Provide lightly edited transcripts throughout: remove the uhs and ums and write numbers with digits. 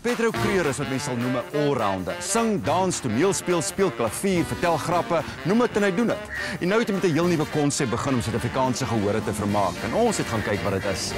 Pedro Creer is wat mense sal noem 'n allrounder. Sing, dans, toneel speel klavier, vertel grappe, noem dit en hy doen dit. En nou het hy met 'n heel nuwe konsep begin om Suid-Afrikaanse gehore te vermaak. En ons het gaan kyk wat dit is.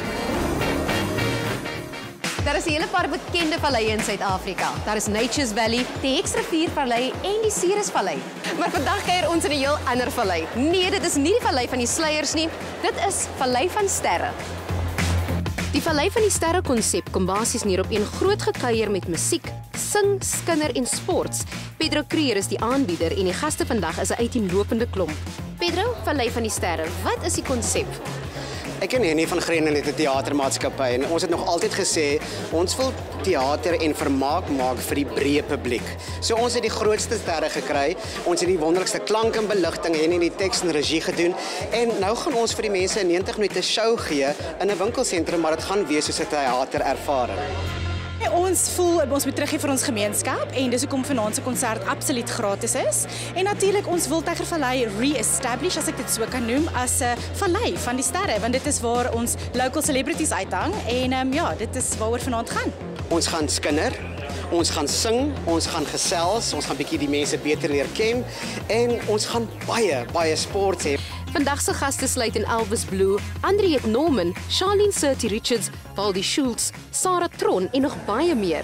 Daar is 'n hele paar bekende valleie in Suid-Afrika. Daar is Nature's Valley, die Heksriviervallei en die Ceresvallei. Maar vandag kuier ons in 'n heel ander vallei. Nee, dit is nie die vallei van die sluiers nie. Dit is Vallei van Sterre. Die Vallei van die Sterre konsep kom basies neer op een groot gekuier met musiek, sing, skinder en sports. Pedro Creer is die aanbieder en die gaste vandag is 'n uiteenlopende klomp. Pedro, Vallei van die Sterre, wat is die konsep? Ek ken nie van Grenelette Theatermaatskappy en ons het nog altyd gesê ons wil teater en vermaak maak vir die breë publiek. So ons het die grootste sterre gekry, ons het die wonderlikste klank en beligting en die teks en regie gedoen en nou gaan ons vir die mense 'n 90 minute show gee in 'n winkelsentrum, maar dit gaan wees soos 'n teaterervaring. Ons voel ons moet teruggee vir ons gemeenskap en dis hoekom vanaand se konsert absoluut gratis is. En natuurlik ons wil Tygervallei re-establish, as ek dit so kan noem, as 'n vallei van die sterre, want dit is waar ons local celebrities uithang en ja, dit is waaroor vanaand gaan. Ons gaan skinder, ons gaan sing, ons gaan gesels, ons gaan bietjie die mense beter leer ken en ons gaan baie sport hê. Vandag se gaste sluit in Elvis Blue, Andriette Norman, Charlene Surti Richards, Valdi Schultz, Sarah Tron en nog baie meer.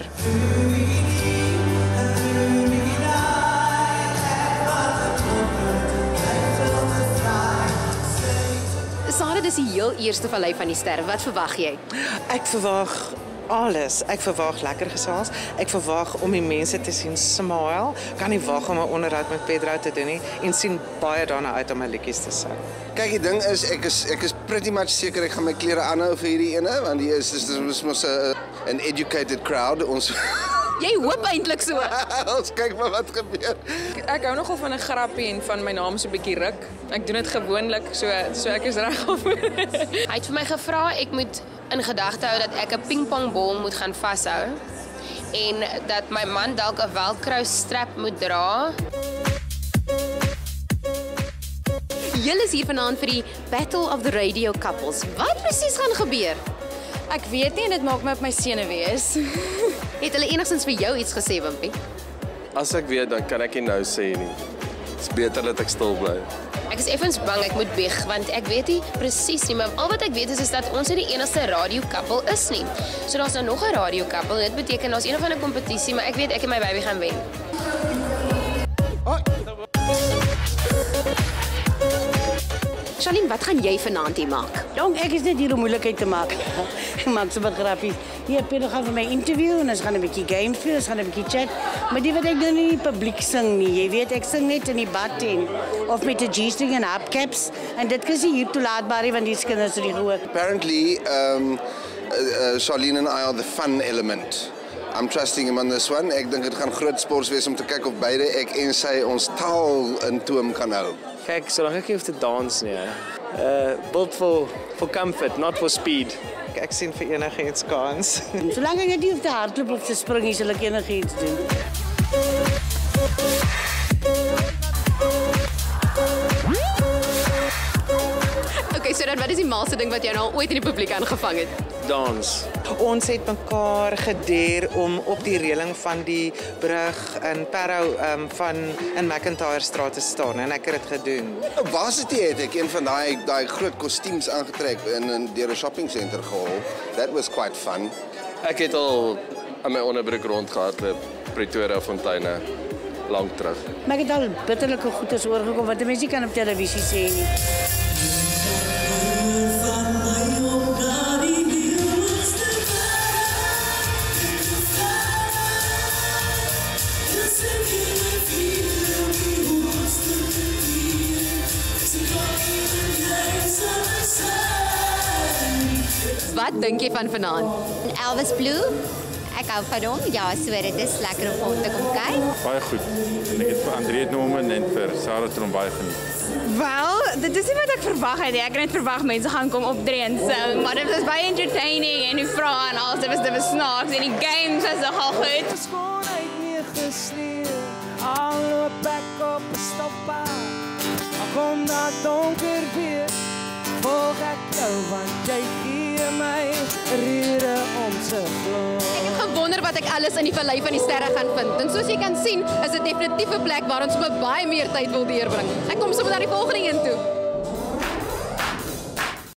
Sarah, dis die heel eerste Vallei van die Sterre. Wat verwag jy? Ek verwag alles. Ek verwag lekker gesels. Ek verwag om die mense te sien smile. Kan nie wag om 'n onderhoud met Pedro te doen nie en sien baie daarna uit om my liedjies te sing. Kyk, die ding is ek is pretty much seker ek gaan my klere aanhou vir hierdie ene want die is mos 'n educated crowd. Ons Jy hoop eintlik so. ons kyk maar wat gebeur. Ek hou nogal van 'n grappie en van my naam so 'n bietjie ruk. Ek doen dit gewoonlik, so ek is reg af. Hy het vir my gevra ek moet in gedagte hou dat ek 'n pingpongbal moet gaan vashou en dat my man dalk 'n velcro strap moet dra. Julle is hier vanaand vir die Battle of the Radio Couples. Wat presies gaan gebeur? Ek weet nie en dit maak my op my senuwees. Het hulle enigstens vir jou iets gesê, Wimpie? As ek weet, dan kan ek nie nou sê nie. Dit is beter dat ek stil bly. Ek is effens bang ek moet bieg want ek weet nie presies nie, maar al wat ek weet is dat ons nie die enigste radiokappel is nie. So daar's nou nog 'n radiokappel. Dit beteken daar's een of ander kompetisie, maar ek weet ek en my baby gaan wen. Charlene, wat gaan jy vanaand hier maak? Jong, ek is net hier om moeilikheid te maak. Ek maak so wat grappies. Hier, Pedro gaan vir my interview en ons gaan 'n bietjie games speel, ons gaan 'n bietjie chat. Maar die wat ek nou nie in die publiek sing nie. Jy weet, ek sing net in die bad en of met 'n G-string en hubcaps en dit is nie hier toelaatbaar nie want die kinders het dit gehoor. Apparently, Charlene and I are the fun element. I'm trusting him on this one. Ek dink dit gaan groot sport wees om te kyk of beide ek en sy ons taal in toom kan hou. Kyk, solank ek nie hoef te dans nie. Built for comfort, not for speed. Ek sien vir enigiets kans. Solank ek net nie hoef te hardloop of te spring nie, sal ek enigiets doen. Okay, so dan wat is die maalste ding wat jy nou ooit in die publiek aangevang het? Dans. Ons het mekaar gedeer om op die reëling van die brug in Parow van in McIntyre Straat te staan en ek het dit gedoen. Waar sit jy het ek een van daai groot kostuums aangetrek en deur 'n shopping center gehol. That was quite fun. Ek het al aan my onderbroek rondgehardloop Pretoria Fonteine lank terug. Maar ek het al bitterlike goedes oorgekom wat mense nie kan op televisie sê nie. Wat dink jy van vanaand? Elvis Blue. Ek hou van hom. Ja, so dit is lekker om hom te kom kyk. Baie goed. En ek het vir Andriette Norman en vir Sarah Tron baie geniet. Wel, dit is nie wat ek verwag het nie. Ek het net verwag mense gaan kom optree en sing, maar dit was baie entertaining en die vrae en alles, dit was snaaks en die games was nogal goed. Skoonheid neergesleer, al loop ek op 'n stoppie. Al kom dat donker weer, volg ek jou want jy gee my rede om te glo. Ek het gewonder wat wat ek alles in die Vallei van die Sterre gaan vind. En soos jy kan sien, is dit definitief 'n plek waar ons sommer baie meer tyd wil deurbring. Ek kom sommer na die volgende een toe.